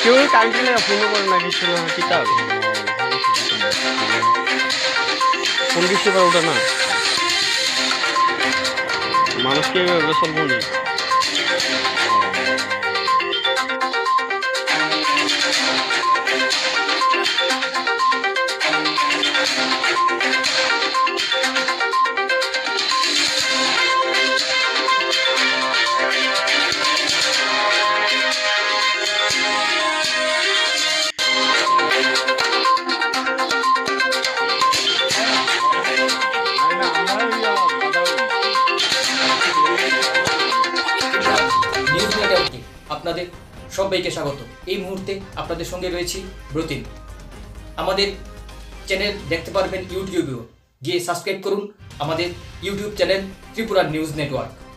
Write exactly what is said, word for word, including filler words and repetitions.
কেউ কারেন্টে ফোন করে না কিছু না কিতা হবে ফোন দিতে পারে ওটা না মানুষকে এভাবে চলবো না আপনাদের সবাইকে স্বাগত। এই মুহূর্তে আপনাদের সঙ্গে রয়েছি ব্রতিন। আমাদের চ্যানেল দেখতে পারবেন ইউটিউবেও, গিয়ে সাবস্ক্রাইব করুন আমাদের YouTube channel Tripura news network.